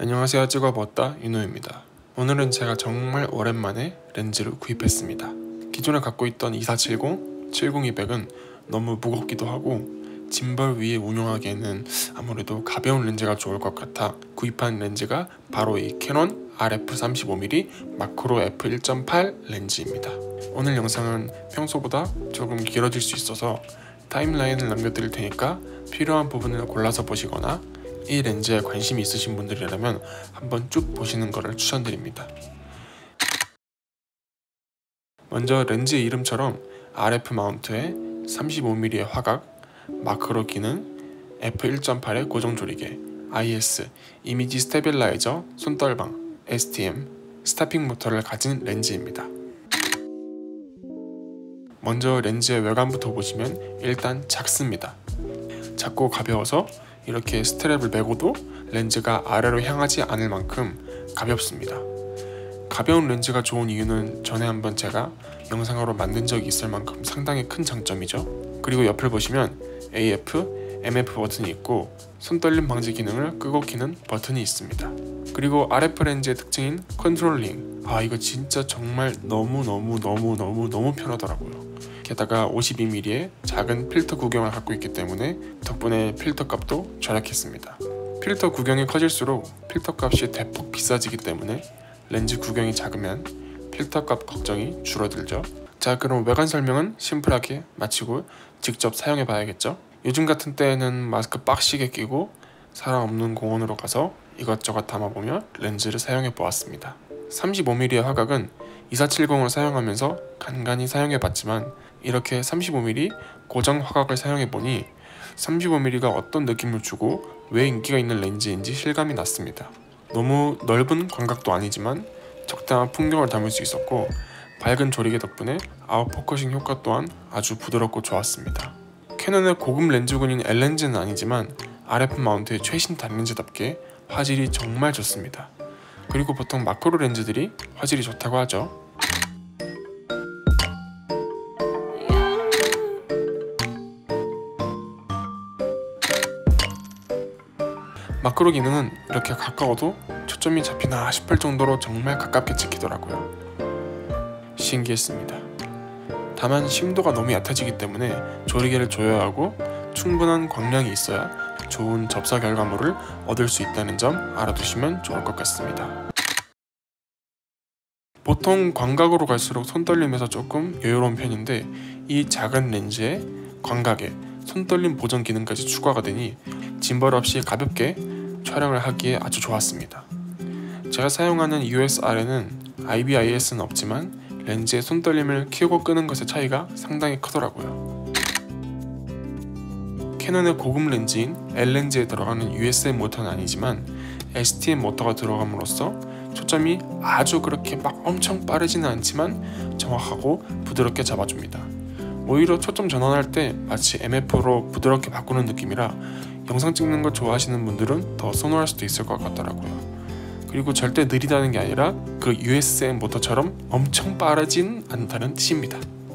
안녕하세요, 찍어보았다 윤호입니다. 오늘은 제가 정말 오랜만에 렌즈를 구입했습니다. 기존에 갖고 있던 2470, 70-200은 너무 무겁기도 하고 짐벌 위에 운용하기에는 아무래도 가벼운 렌즈가 좋을 것 같아 구입한 렌즈가 바로 이 캐논 RF35mm 마크로 f1.8 렌즈입니다. 오늘 영상은 평소보다 조금 길어질 수 있어서 타임라인을 남겨드릴 테니까 필요한 부분을 골라서 보시거나 이 렌즈에 관심이 있으신 분들이라면 한번 쭉 보시는 것을 추천드립니다. 먼저 렌즈의 이름처럼 RF 마운트에 35mm의 화각, 마크로 기능, f1.8의 고정 조리개, IS, 이미지 스테빌라이저, 손떨방, STM, 스타핑 모터를 가진 렌즈입니다. 먼저 렌즈의 외관부터 보시면 일단 작습니다. 작고 가벼워서 이렇게 스트랩을 메고도 렌즈가 아래로 향하지 않을 만큼 가볍습니다. 가벼운 렌즈가 좋은 이유는 전에 한번 제가 영상으로 만든 적이 있을 만큼 상당히 큰 장점이죠. 그리고 옆을 보시면 AF, MF 버튼이 있고 손떨림 방지 기능을 끄고 켜는 버튼이 있습니다. 그리고 RF 렌즈의 특징인 컨트롤링, 이거 진짜 정말 너무 편하더라고요. 게다가 52mm의 작은 필터 구경을 갖고 있기 때문에 덕분에 필터 값도 절약했습니다. 필터 구경이 커질수록 필터 값이 대폭 비싸지기 때문에 렌즈 구경이 작으면 필터 값 걱정이 줄어들죠. 자, 그럼 외관 설명은 심플하게 마치고 직접 사용해 봐야겠죠. 요즘 같은 때에는 마스크 빡시게 끼고 사람 없는 공원으로 가서 이것저것 담아보며 렌즈를 사용해 보았습니다. 35mm의 화각은 2470을 사용하면서 간간히 사용해 봤지만 이렇게 35mm 고정 화각을 사용해 보니 35mm가 어떤 느낌을 주고 왜 인기가 있는 렌즈인지 실감이 났습니다. 너무 넓은 광각도 아니지만 적당한 풍경을 담을 수 있었고 밝은 조리개 덕분에 아웃포커싱 효과 또한 아주 부드럽고 좋았습니다. 캐논의 고급 렌즈군인 L렌즈는 아니지만 RF 마운트의 최신 단렌즈답게 화질이 정말 좋습니다. 그리고 보통 마크로 렌즈들이 화질이 좋다고 하죠. 마크로 기능은 이렇게 가까워도 초점이 잡히나 싶을 정도로 정말 가깝게 찍히더라고요. 신기했습니다. 다만 심도가 너무 얕아지기 때문에 조리개를 조여야 하고 충분한 광량이 있어야 좋은 접사 결과물을 얻을 수 있다는 점 알아두시면 좋을 것 같습니다. 보통 광각으로 갈수록 손떨림에서 조금 여유로운 편인데 이 작은 렌즈에 광각에 손떨림 보정 기능까지 추가가 되니 짐벌 없이 가볍게 촬영을 하기에 아주 좋았습니다. 제가 사용하는 EOS-R에는 IBIS는 없지만 렌즈의 손떨림을 켜고 끄는 것의 차이가 상당히 크더라고요. 캐논의 고급 렌즈인 L렌즈에 들어가는 USB 모터는 아니지만 STM 모터가 들어감으로써 초점이 아주 그렇게 막 엄청 빠르지는 않지만 정확하고 부드럽게 잡아줍니다. 오히려 초점 전환할 때 마치 MF로 부드럽게 바꾸는 느낌이라 영상 찍는 거 좋아하시는 분들은 더 선호할 수도 있을 것 같더라고요. 그리고 절대 느리다는 게 아니라 그 USM 모터처럼 엄청 빠르진 않다는 뜻입니다.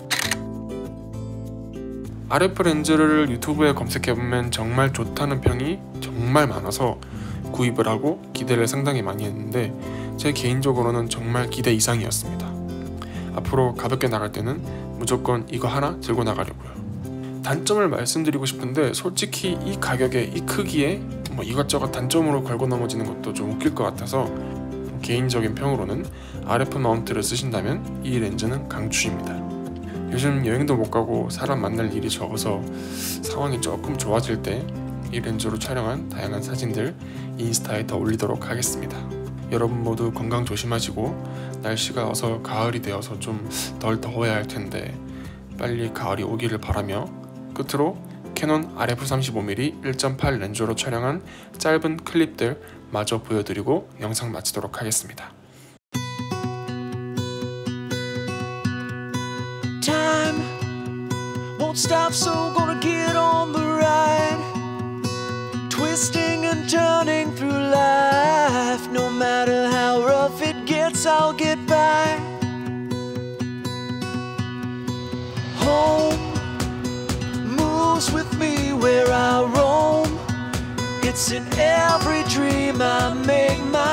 RF 렌즈를 유튜브에 검색해보면 정말 좋다는 평이 정말 많아서 구입을 하고 기대를 상당히 많이 했는데 제 개인적으로는 정말 기대 이상이었습니다. 앞으로 가볍게 나갈 때는 무조건 이거 하나 들고 나가려고요. 단점을 말씀드리고 싶은데 솔직히 이 가격에 이 크기에 이것저것 단점으로 걸고 넘어지는 것도 좀 웃길 것 같아서 개인적인 평으로는 RF 마운트를 쓰신다면 이 렌즈는 강추입니다. 요즘 여행도 못 가고 사람 만날 일이 적어서 상황이 조금 좋아질 때 이 렌즈로 촬영한 다양한 사진들 인스타에 더 올리도록 하겠습니다. 여러분 모두 건강 조심하시고 날씨가 어서 가을이 되어서 좀 덜 더워야 할 텐데 빨리 가을이 오기를 바라며 끝으로 캐논 RF35mm 1.8 렌즈로 촬영한 짧은 클립들 마저 보여드리고 영상 마치도록 하겠습니다. Time won't stop, so gonna get on the ride, twisting and turning through life. No matter how rough it gets, I'll get by. Home moves with me where I roam. It's in every dream I make my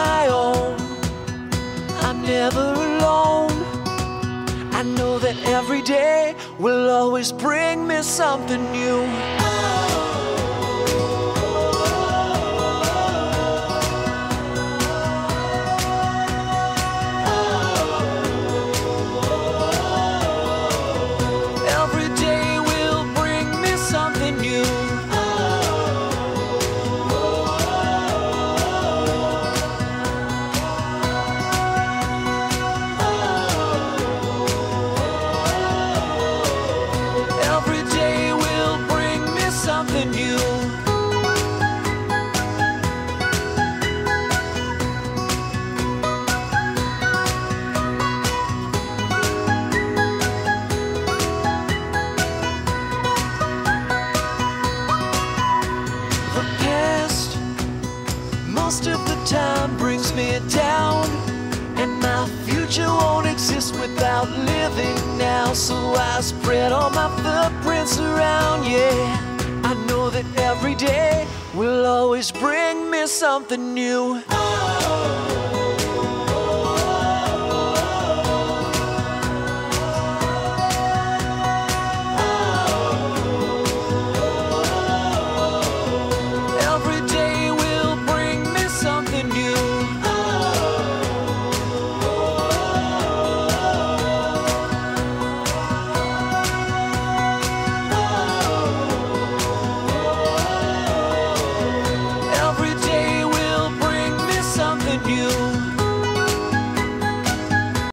never alone. I know that every day will always bring me something new. Every day will bring me something new. Every day will bring me something new. The past, most of the time, brings me down, and my future won't exist without living now. So I spread all my footprints around, yeah. I know that every day will always bring me something new.